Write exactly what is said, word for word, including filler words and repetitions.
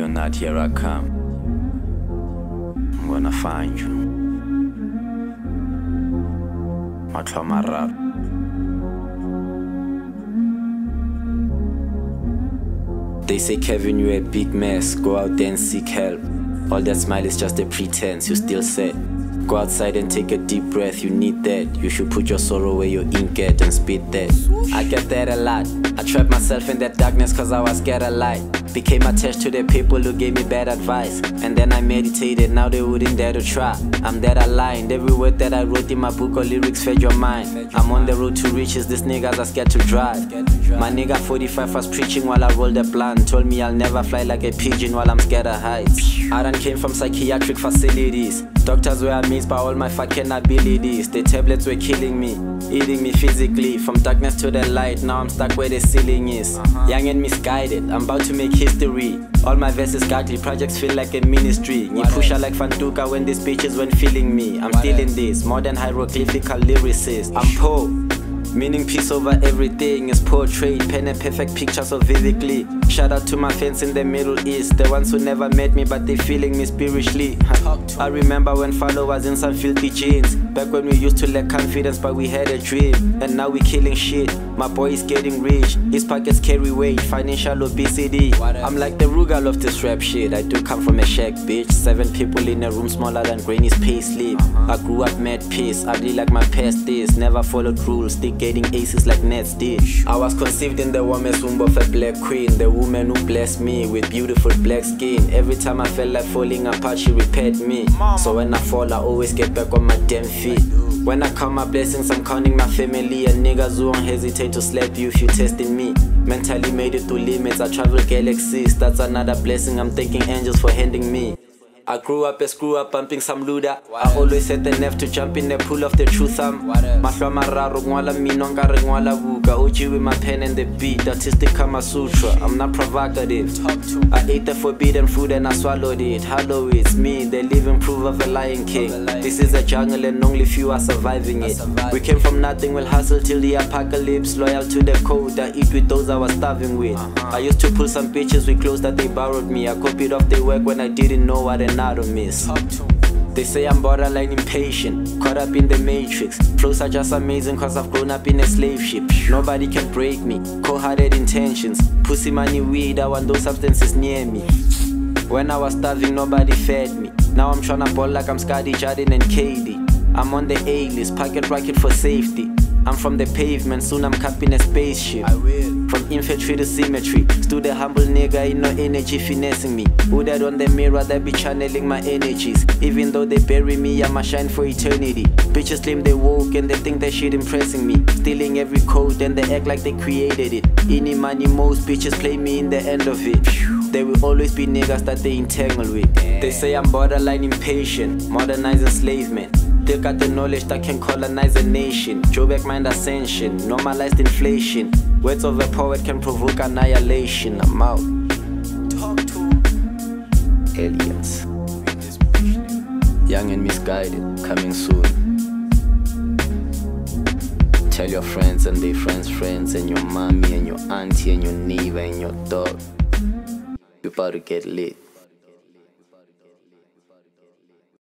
or not, here I come. I'm gonna find you. Matlamararo. They say, Kevin, you're a big mess. Go out there and seek help. All that smile is just a pretense. You still said, go outside and take a deep breath. You need that. You should put your sorrow where your ink at and spit that. I get that a lot. I trapped myself in that darkness cause I was scared of light. Became attached to the people who gave me bad advice. And then I meditated, now they wouldn't dare to try. I'm that aligned, every word that I wrote in my book or lyrics fed your mind. I'm on the road to riches, these niggas are scared to drive. My nigga forty-five was preaching while I rolled a blunt. Told me I'll never fly like a pigeon while I'm scared of heights. I done came from psychiatric facilities. Doctors were amazed by all my fucking abilities. The tablets were killing me, eating me physically. From darkness to the light, now I'm stuck where the ceiling is. Young and misguided, I'm about to make history. All my verses godly, projects feel like a ministry. Ni pusha like Fantuka when these bitches weren't feeling me. I'm still in this, modern hieroglyphical lyricist. I'm Poe, meaning peace over everything is portrayed. Pen and perfect pictures so vividly. Shout out to my fans in the Middle East, the ones who never met me but they feeling me spiritually. I remember when followers in some filthy jeans. Back when we used to lack confidence but we had a dream. And now we killing shit, my boy is getting rich. His pockets carry weight, financial obesity. I'm like the Rugal of this rap shit. I do come from a shack, bitch. Seven people in a room smaller than Granny's payslip. I grew up mad pissed, ugly like my past is. Never followed rules, still getting aces like Nets did. I was conceived in the warmest womb of a black queen, the woman who blessed me with beautiful black skin. Every time I felt like falling apart, she repaired me. So when I fall, I always get back on my damn feet. When I count my blessings, I'm counting my family. And niggas who won't hesitate to slap you if you testing me. Mentally made it through limits, I travel galaxies. That's another blessing, I'm thanking angels for handing me. I grew up a screw up bumping some luda. I always had the nerve to jump in the pool of the truth. I'm Matlamararo, ngwala mino ngare ngwala buka. O G with my pen and the beat, artistic Kama Sutra. I'm not provocative. I ate the forbidden food and I swallowed it. Hello, it's me, the living proof of a Lion King. This is a jungle and only few are surviving it. We came from nothing, we'll hustle till the apocalypse. Loyal to the code, I eat with those I was starving with. I used to pull some bitches with clothes that they borrowed me. I copied off their work when I didn't know what an I don't miss. They say I'm borderline impatient, caught up in the matrix. Flows are just amazing cause I've grown up in a slave ship. Nobody can break me, cold-hearted intentions. Pussy, money, weed, I want those substances near me. When I was starving, nobody fed me. Now I'm tryna ball like I'm Scotty, Jardin and K D. I'm on the A-list, pocket rocket for safety. I'm from the pavement, soon I'm capping a spaceship. I will. From infantry to symmetry, stood a humble nigga, ain't no energy finessing me. Who that on the mirror, that be channeling my energies. Even though they bury me, I'ma shine for eternity. Bitches claim they woke and they think that shit impressing me. Stealing every code and they act like they created it. Any money, most bitches play me in the end of it. There will always be niggas that they entangle with. They say I'm borderline impatient, modernized enslavement. Still got the knowledge that can colonize a nation. Joburg mind ascension, normalized inflation. Words of a poet can provoke annihilation. I'm out. Talk to aliens. Young and misguided, coming soon. Tell your friends and their friends' friends, and your mommy and your auntie and your neighbor and your dog. You're about to get lit.